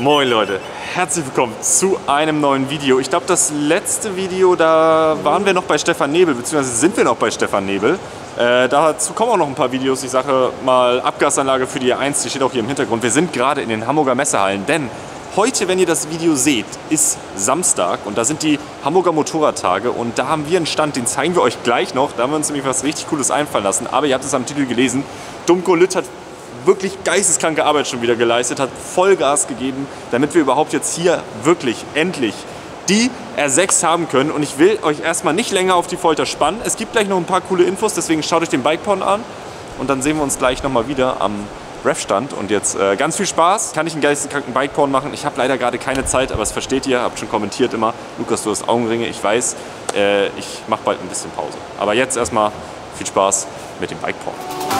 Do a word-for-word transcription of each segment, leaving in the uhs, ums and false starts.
Moin Leute, herzlich willkommen zu einem neuen Video. Ich glaube, das letzte Video, da waren wir noch bei Stefan Nebel, beziehungsweise sind wir noch bei Stefan Nebel. Äh, dazu kommen auch noch ein paar Videos. Ich sage mal Abgasanlage für die E eins, die steht auch hier im Hintergrund. Wir sind gerade in den Hamburger Messehallen, denn heute, wenn ihr das Video seht, ist Samstag und da sind die Hamburger Motorradtage und da haben wir einen Stand, den zeigen wir euch gleich noch. Da haben wir uns nämlich was richtig Cooles einfallen lassen, aber ihr habt es am Titel gelesen. Dumko Lütt hat wirklich geisteskranke Arbeit schon wieder geleistet, hat Vollgas gegeben, damit wir überhaupt jetzt hier wirklich endlich die R sechs haben können. Und ich will euch erstmal nicht länger auf die Folter spannen. Es gibt gleich noch ein paar coole Infos, deswegen schaut euch den Bike-Porn an und dann sehen wir uns gleich nochmal wieder am Ref-Stand. Und jetzt äh, ganz viel Spaß. Kann ich einen geisteskranken Bike-Porn machen? Ich habe leider gerade keine Zeit, aber das versteht ihr, habt schon kommentiert immer. Lukas, du hast Augenringe, ich weiß. Äh, ich mache bald ein bisschen Pause. Aber jetzt erstmal viel Spaß mit dem Bike-Porn.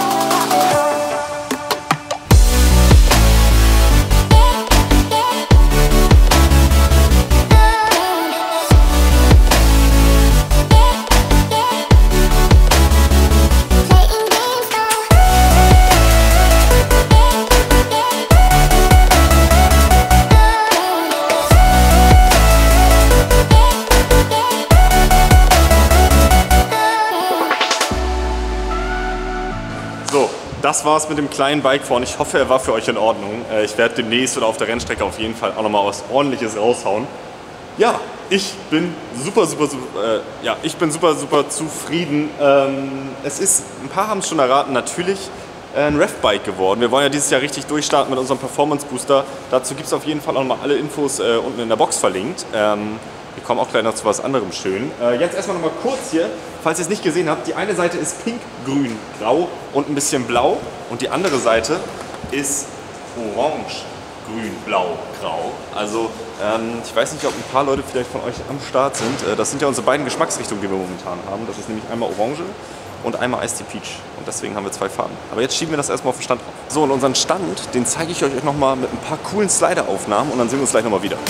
So, das war's mit dem kleinen Bike-Porn. Ich hoffe, er war für euch in Ordnung. Ich werde demnächst oder auf der Rennstrecke auf jeden Fall auch nochmal was Ordentliches raushauen. Ja, ich bin super, super, super, äh, ja, ich bin super, super zufrieden. Ähm, es ist, ein paar haben es schon erraten, natürlich ein Rev-Bike geworden. Wir wollen ja dieses Jahr richtig durchstarten mit unserem Performance-Booster. Dazu gibt es auf jeden Fall auch nochmal alle Infos äh, unten in der Box verlinkt. Ähm, Wir kommen auch gleich noch zu was anderem schön. Äh, jetzt erstmal noch mal kurz hier, falls ihr es nicht gesehen habt, die eine Seite ist pink, grün, grau und ein bisschen blau und die andere Seite ist orange, grün, blau, grau. Also ähm, ich weiß nicht, ob ein paar Leute vielleicht von euch am Start sind. Äh, das sind ja unsere beiden Geschmacksrichtungen, die wir momentan haben. Das ist nämlich einmal Orange und einmal Ice Tea Peach. Und deswegen haben wir zwei Farben. Aber jetzt schieben wir das erstmal auf den Stand drauf. So, und unseren Stand, den zeige ich euch noch mal mit ein paar coolen Slider-Aufnahmen und dann sehen wir uns gleich noch mal wieder.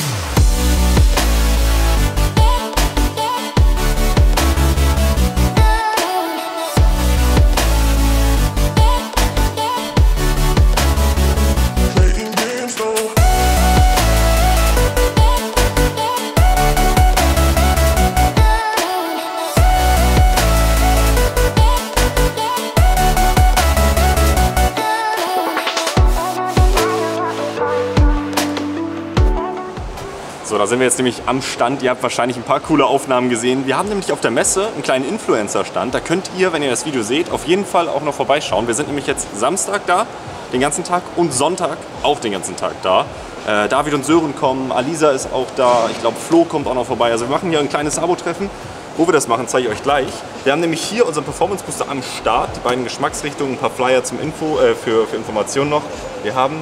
So, da sind wir jetzt nämlich am Stand. Ihr habt wahrscheinlich ein paar coole Aufnahmen gesehen. Wir haben nämlich auf der Messe einen kleinen Influencer-Stand. Da könnt ihr, wenn ihr das Video seht, auf jeden Fall auch noch vorbeischauen. Wir sind nämlich jetzt Samstag da, den ganzen Tag, und Sonntag auch den ganzen Tag da. Äh, David und Sören kommen, Alisa ist auch da, ich glaube Flo kommt auch noch vorbei. Also wir machen hier ein kleines Abo-Treffen. Wo wir das machen, zeige ich euch gleich. Wir haben nämlich hier unseren Performance Booster am Start, die beiden Geschmacksrichtungen, ein paar Flyer zum Info, äh, für, für Informationen noch. Wir haben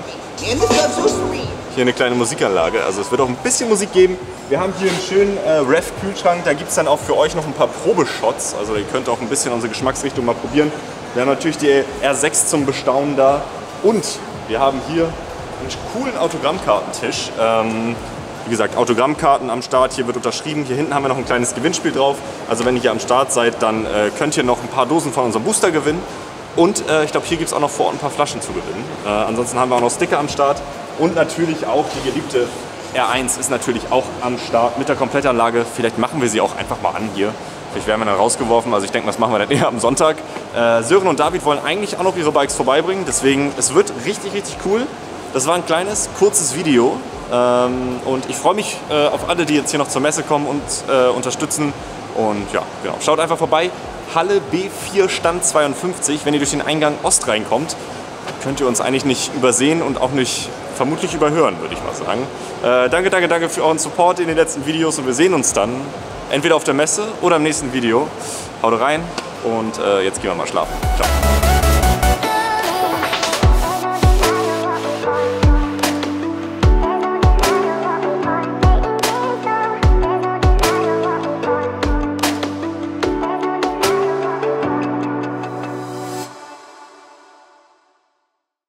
hier eine kleine Musikanlage, also es wird auch ein bisschen Musik geben. Wir haben hier einen schönen äh, Rev-Kühlschrank, da gibt es dann auch für euch noch ein paar Probeshots, also ihr könnt auch ein bisschen unsere Geschmacksrichtung mal probieren. Wir haben natürlich die R sechs zum Bestaunen da und wir haben hier einen coolen Autogrammkartentisch. Ähm, wie gesagt, Autogrammkarten am Start, hier wird unterschrieben, hier hinten haben wir noch ein kleines Gewinnspiel drauf. Also wenn ihr hier am Start seid, dann äh, könnt ihr noch ein paar Dosen von unserem Booster gewinnen. Und äh, ich glaube, hier gibt es auch noch vor Ort ein paar Flaschen zu gewinnen. Äh, ansonsten haben wir auch noch Sticker am Start. Und natürlich auch die geliebte R eins ist natürlich auch am Start mit der Komplettanlage. Vielleicht machen wir sie auch einfach mal an hier. Vielleicht werden wir dann rausgeworfen. Also ich denke, das machen wir dann eher am Sonntag. Äh, Sören und David wollen eigentlich auch noch ihre Bikes vorbeibringen. Deswegen, es wird richtig, richtig cool. Das war ein kleines, kurzes Video. Ähm, und ich freue mich äh, auf alle, die jetzt hier noch zur Messe kommen und äh, unterstützen. Und ja, genau. Schaut einfach vorbei. Halle B vier Stand zweiundfünfzig. Wenn ihr durch den Eingang Ost reinkommt, könnt ihr uns eigentlich nicht übersehen und auch nicht vermutlich überhören, würde ich mal sagen. Äh, danke, danke, danke für euren Support in den letzten Videos und wir sehen uns dann entweder auf der Messe oder im nächsten Video. Haut rein und äh, jetzt gehen wir mal schlafen. Ciao.